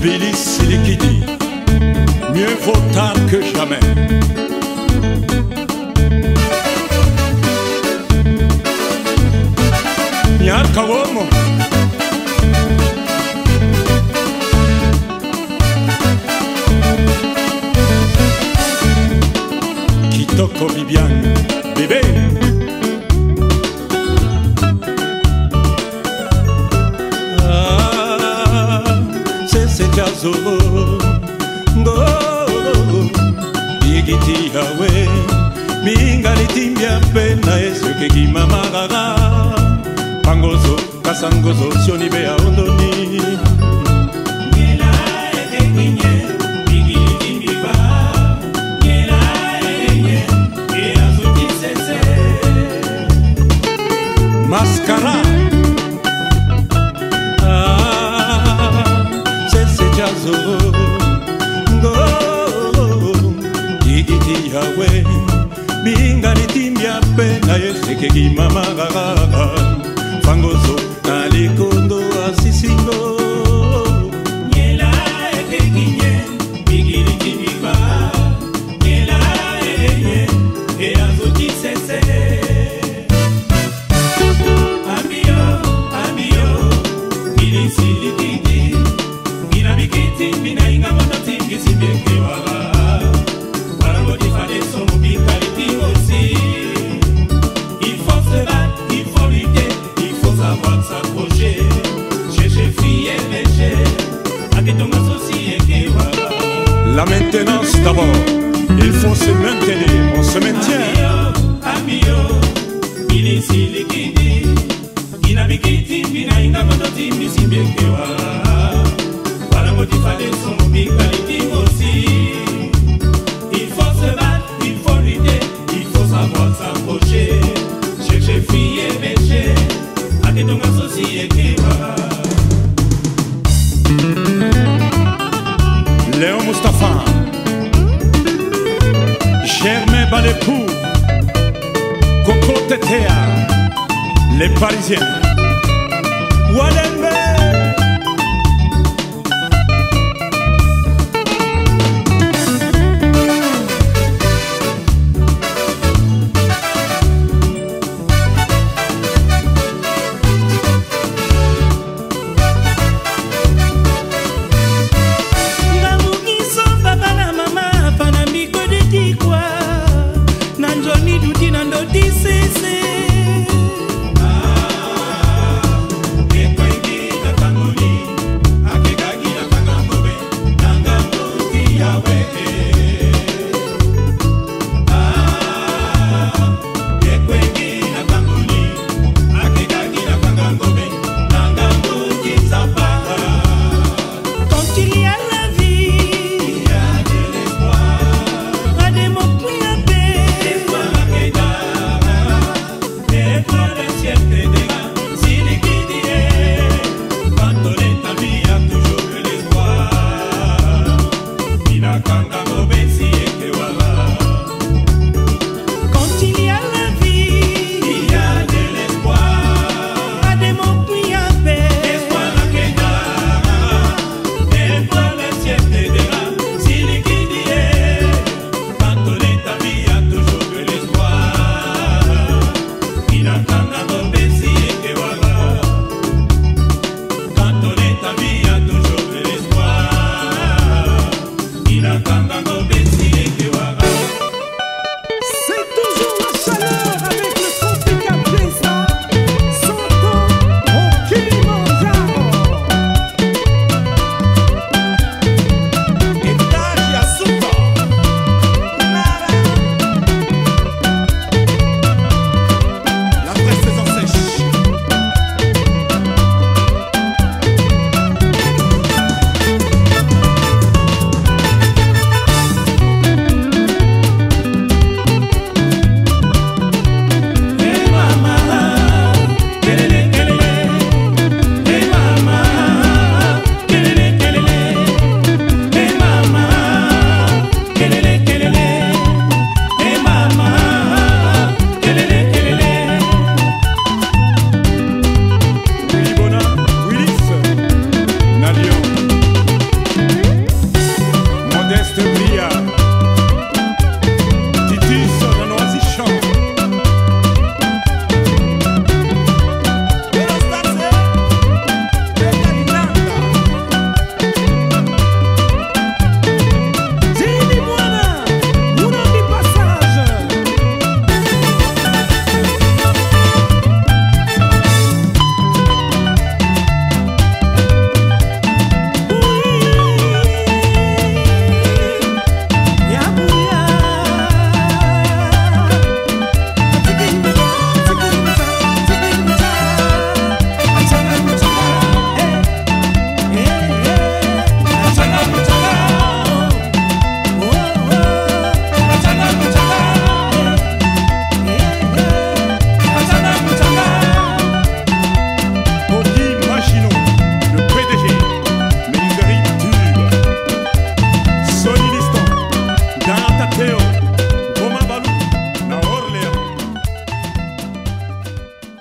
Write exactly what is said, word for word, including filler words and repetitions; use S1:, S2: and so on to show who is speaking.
S1: Billy Silikidi, mieux vaut tard que jamais. Nyakawomo Kitoko Viviane, bébé. Ah, c'est c'est Jazo Go Bigiti Hawe Mingaliti Mbia Pena Esuke Kimamagaga Pangozo, Kasangozo, Sioni Bea Ondoni
S2: Nyela ete kinye, bigili kimbiba Nyela enye, e azuki sese
S1: Mascara Ah, Sese Jazo Go Igiti Yahweh Bingaliti Mbia Pena Esuke Kimamagaga Fangozo, Nalikondo, Asisingo
S2: Nyela ete kinye, bigili kimbiba Nyela enye, e azuki sese Amio, amio, Billy Silikidi Mina bikiti, mina inga monoti, Gisi bieke wala Warango di fade somo bikaliti aussi Il faut se battre, il faut lutter, il faut savoir s'accrocher. Chercher fille et léger, à qui ton associé qui voilà.
S1: La maintenance d'abord, il faut se maintenir, on se maintient.
S2: Amio, amio, Billy Silikidi, Ina bikiti, Bina inga monoti, Misi bieke wala. Warango di fade somo bikaliti aussi. Il faut se battre, il faut lutter, il faut savoir s'accrocher. Chercher fille et léger, à qui ton associé qui voilà.
S1: Léon Mustapha, Germain Balepou, Coco Tetea, les Parisiens.